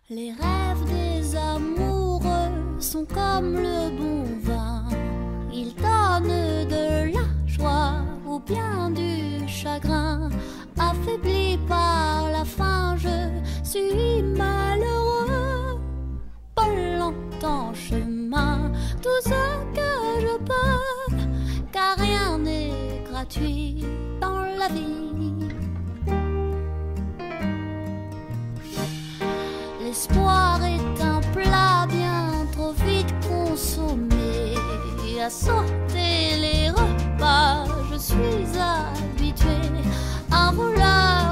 Les rêves des amoureux sont comme le bon vin. Ils donnent de la joie ou bien du chagrin. Affaibli par la faim, je suis malheureux. Pas longtemps chemin, tout ce que je peux, car rien n'est gratuit dans la vie. L'espoir est un plat bien trop vite consommé. À sauter les repas, je suis habituée. Un voleur